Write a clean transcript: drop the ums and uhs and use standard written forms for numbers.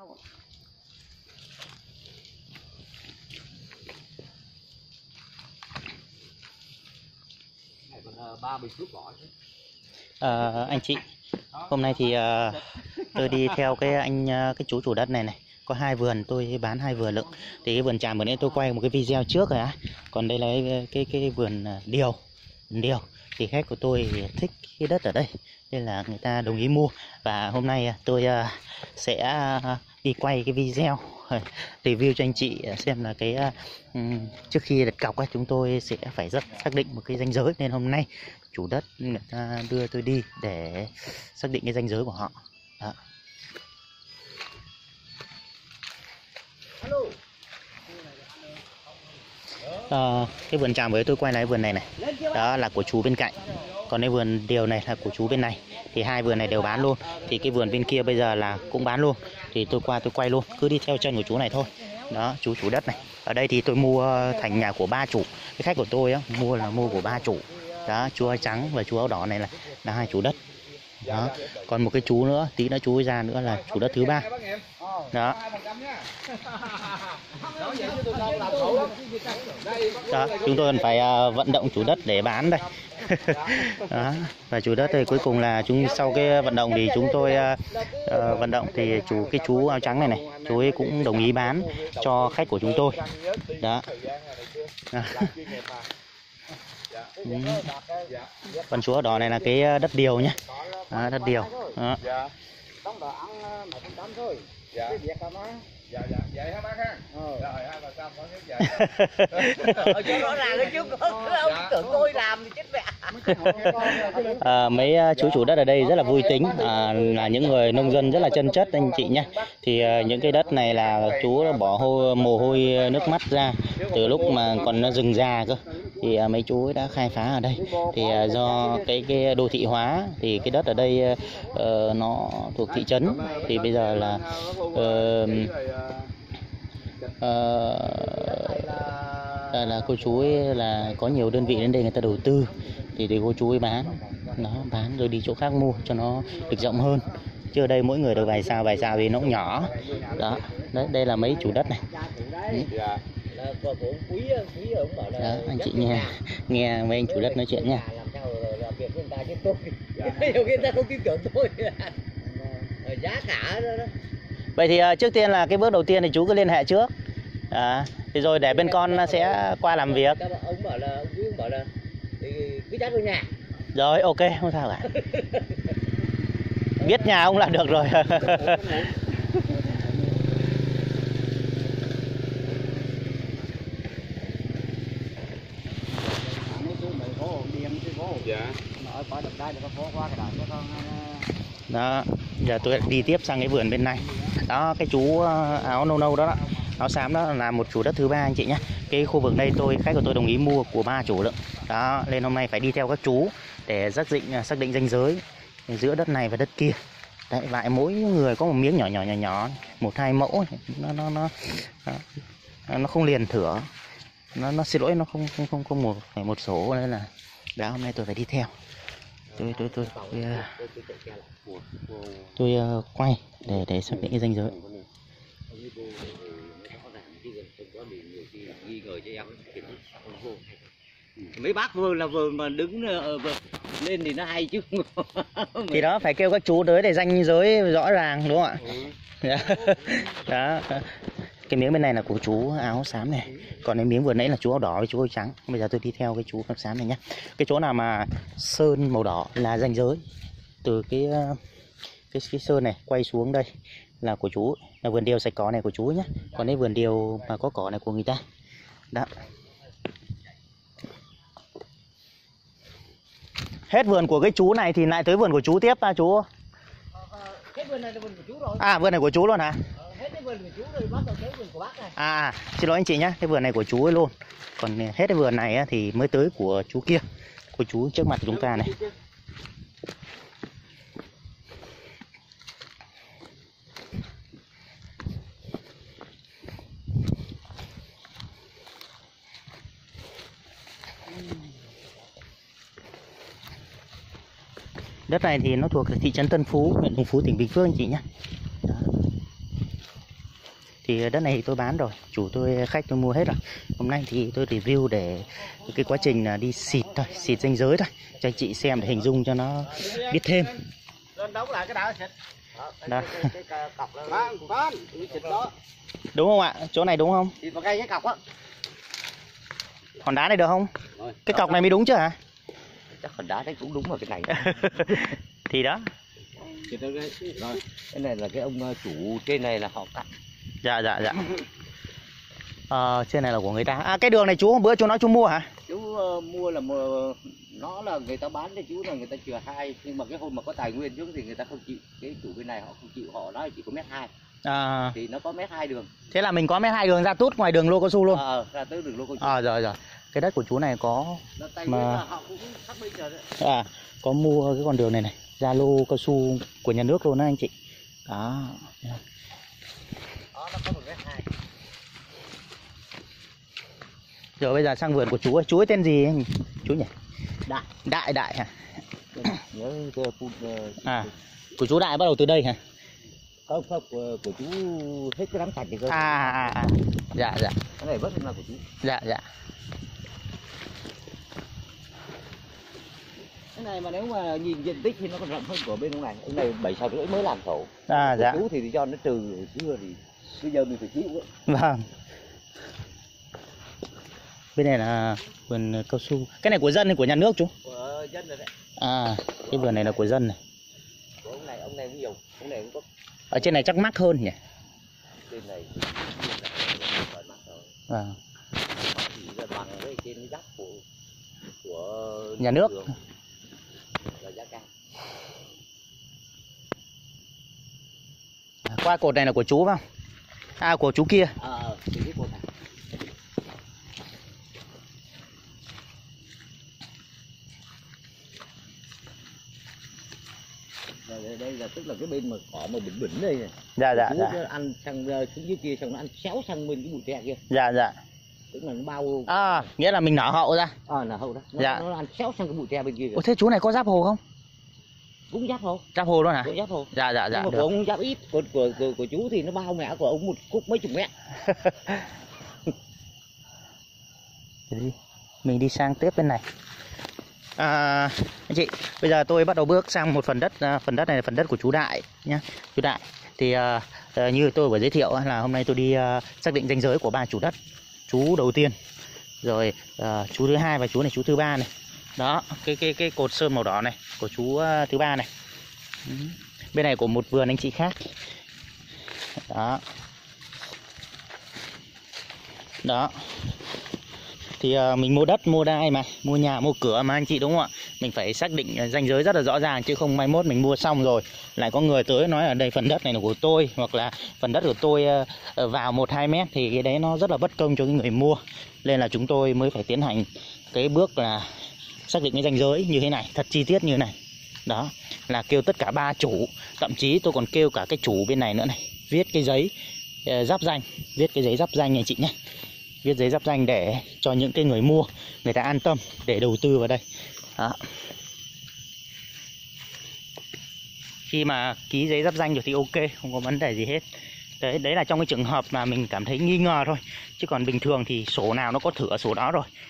Anh chị, hôm nay thì tôi đi theo cái chú chủ đất này có 2 vườn, tôi bán 2 vườn lận. Thì cái vườn tràm vừa nãy tôi quay một cái video trước rồi á. Còn đây là cái vườn điều. Thì khách của tôi thích cái đất ở đây nên là người ta đồng ý mua. Và hôm nay tôi sẽ đi quay cái video review cho anh chị xem là trước khi đặt cọc chúng tôi sẽ phải xác định một cái ranh giới, nên hôm nay chủ đất người ta đưa tôi đi để xác định cái ranh giới của họ. Đó. Cái vườn tràm với tôi quay lại vườn này đó là của chú bên cạnh, còn cái vườn điều này là của chú bên này. Thì 2 vườn này đều bán luôn. Thì cái vườn bên kia bây giờ là cũng bán luôn. Thì tôi quay luôn, cứ đi theo chân của chú này thôi. Đó, chú chủ đất này. Ở đây thì tôi mua thành nhà của 3 chủ. Cái khách của tôi mua của 3 chủ. Đó, chú áo trắng và chú áo đỏ này là 2 chủ đất. Đó, còn một cái chú nữa, tí nữa chú ấy ra nữa là chủ đất thứ 3. Đó. Đó, chúng tôi cần phải vận động chủ đất để bán đây. Đó. Và chủ đất thì cuối cùng là sau cái vận động thì chúng tôi vận động thì cái chú áo trắng này chú ấy cũng đồng ý bán cho khách của chúng tôi. Đó. Còn chú áo đỏ này là cái đất điều nhé. Đó, đất điều. Đó. Vậy hả bác ha? Rồi hai bà Sam có nước vậy. Cho rõ ràng cái trước ông tưởng tôi làm thì chết mẹ. Mấy chú chủ đất ở đây rất là vui tính, là những người nông dân rất là chân chất anh chị nhé. Thì những cái đất này là chú bỏ mồ hôi nước mắt ra từ lúc mà còn nó rừng già cơ. Thì mấy chú ấy đã khai phá ở đây. Thì do cái đô thị hóa thì cái đất ở đây nó thuộc thị trấn. Thì bây giờ là là cô chú ấy là có nhiều đơn vị đến đây người ta đầu tư thì cô chú ấy bán rồi đi chỗ khác mua cho nó được rộng hơn. Chứ ở đây mỗi người được vài sao vì nó cũng nhỏ. Đó, đây là mấy chủ đất này. Đó, anh chị nghe mấy anh chủ đất nói chuyện nha. Vậy thì trước tiên là cái bước đầu tiên thì chú cứ liên hệ trước. Thì rồi để bên con sẽ qua làm việc. Ông bảo là cứ dắt vô nhà. Rồi ok, không sao cả. Biết nhà ông là được rồi. Đó, giờ tôi đi tiếp sang cái vườn bên này. Đó, cái chú áo nâu đó, áo xám đó là một chủ đất thứ 3 anh chị nhé. Cái khu vực đây khách của tôi đồng ý mua của 3 chủ lượng. Đó, nên hôm nay phải đi theo các chú để xác định ranh giới giữa đất này và đất kia. Đấy, vậy mỗi người có một miếng nhỏ 1-2 mẫu, nó không liền thửa, nó xin lỗi, nó không có một số, nên là đã hôm nay tôi phải đi theo. Tôi quay để xác định cái ranh giới. Mấy bác vườn là vườn mà đứng lên thì nó hay chứ. Thì đó phải kêu các chú tới để ranh giới rõ ràng đúng không ạ? Đó. Cái miếng bên này là của chú áo xám này, còn cái miếng vừa nãy là chú áo đỏ với chú áo trắng. Bây giờ tôi đi theo cái chú áo xám này nhé. Cái chỗ nào mà sơn màu đỏ là ranh giới, từ cái sơn này quay xuống đây là của chú, là vườn điều sạch cỏ này của chú nhé. Còn cái vườn điều mà có cỏ này của người ta. Đó. Hết vườn của cái chú này thì lại tới vườn của chú tiếp chú. Hết vườn này là vườn của chú rồi. À, vườn này của chú luôn hả? Hết cái vườn của chú rồi bắt đầu tới vườn của bác này. Xin lỗi anh chị nhé, cái vườn này của chú ấy luôn. Còn hết cái vườn này thì mới tới của chú kia, của chú trước mặt của chúng ta này. Đất này thì nó thuộc thị trấn Tân Phú, huyện Hùng Phú, tỉnh Bình Phước anh chị nhé. Thì đất này tôi bán rồi, chủ tôi khách tôi mua hết rồi. Hôm nay thì tôi review để cái quá trình là đi xịt thôi, xịt ranh giới thôi cho anh chị xem để hình dung cho nó biết thêm. Đóng lại cái đá xịt. Đó. Cái cọc đó. Con, xịt đó. Đúng không ạ? Chỗ này đúng không? Xịt vào ngay cái cọc á. Hòn đá này được không? Rồi, cái cọc này mới đúng chứ hả? chắc hòn đá đấy cũng đúng vào cái này. Thì đó. Rồi, cái này là cái ông chủ trên này là họ cắt. Dạ. Trên này là của người ta. À, cái đường này chú hôm bữa chú nói chú mua hả? Chú mua là nó là người ta bán cho chú là người ta chừa 2, nhưng mà cái hôm mà có tài nguyên chú thì người ta không chịu. Cái chủ bên này họ không chịu, họ nói chỉ có 1,2 m. Thì nó có 1,2 m đường. Thế là mình có 1,2 m đường ra tút ngoài đường lô cao su luôn. Ra tới đường lô cao su. Rồi. Cái đất của chú này có mà họ cũng xác minh rồi đấy. Có mua cái con đường này ra lô cao su của nhà nước luôn đó anh chị. Đó. Đó, nó có 1,2 m. Rồi bây giờ sang vườn của chú ấy. Chú ấy tên gì anh? Chú nhỉ? Đại hả? Nhớ phun. Của chú Đại bắt đầu từ đây hả? Không, của chú hết cái đám sạch thì cơ. Dạ. Cái này vẫn là của chú. Dạ. Cái này mà nếu mà nhìn diện tích thì nó còn rộng hơn của bên ông này. Ông này 7,5 sào mới làm thổ. Dạ. Chú thì cho nó trừ xưa thì bây giờ mình phải chịu ấy. Vâng. Bên này là vườn cao su. Cái này của dân hay của nhà nước chú? Của dân rồi đấy. Cái vườn này là của dân này. Của ông này cũng nhiều, ông này cũng có. Ở trên này chắc mắc hơn nhỉ? Trên này khỏi mắc rồi. Vâng. Chỉ là bằng với trên giáp của nhà nước. Là giá cao. Qua cột này là của chú không? Của chú kia. Cái cột này. Đây là tức là cái bên mà cỏ mà bẩn đây này. Dạ. Nó ăn sang xuống dưới kia xong nó ăn xéo sang bên cái bụi tre kia. Dạ. Tức là nó bao. Nghĩa là mình nở hậu ra. Nở hậu đó. Nó ăn xéo sang cái bụi tre bên kia. Thế chú này có giáp hồ không? Cũng giáp hồ. Giáp hồ luôn hả? Giáp hồ. Dạ. Nhưng mà của ông giáp ít, của chú thì nó bao mẹ của ông một khúc mấy chục mét. Mình đi sang tiếp bên này. Anh chị, bây giờ tôi bắt đầu bước sang một phần đất. Phần đất này là phần đất của chú Đại nhé. Chú Đại thì như tôi vừa giới thiệu là hôm nay tôi đi xác định ranh giới của 3 chủ đất. Chú đầu tiên, rồi chú thứ hai và chú này chú thứ ba này. Đó, cái cột sơn màu đỏ này của chú thứ ba này. Bên này của một vườn anh chị khác. Đó. Thì mình mua đất, mua đai mà, mua nhà, mua cửa mà anh chị, đúng không ạ? Mình phải xác định ranh giới rất là rõ ràng, chứ không mai mốt mình mua xong rồi lại có người tới nói ở đây phần đất này là của tôi, hoặc là phần đất của tôi vào 1-2 mét, thì cái đấy nó rất là bất công cho cái người mua. Nên là chúng tôi mới phải tiến hành cái bước là xác định cái ranh giới như thế này, thật chi tiết như thế này. Đó, là kêu tất cả 3 chủ, thậm chí tôi còn kêu cả cái chủ bên này nữa này, viết cái giấy giáp danh, viết cái giấy giáp danh anh chị nhé. Viết giấy giáp danh để cho những cái người mua người ta an tâm để đầu tư vào đây. Đó. Khi mà ký giấy giáp danh rồi thì ok, không có vấn đề gì hết. Đấy là trong cái trường hợp mà mình cảm thấy nghi ngờ thôi. Chứ còn bình thường thì sổ nào nó có thửa sổ đó rồi.